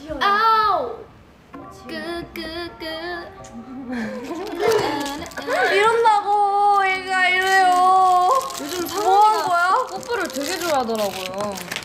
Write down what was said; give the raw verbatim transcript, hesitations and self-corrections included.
아우 끄끄끄 이런다고 얘가 이래요. 요즘 뭐 한 거야? 뽀뽀를 되게 좋아하더라고요.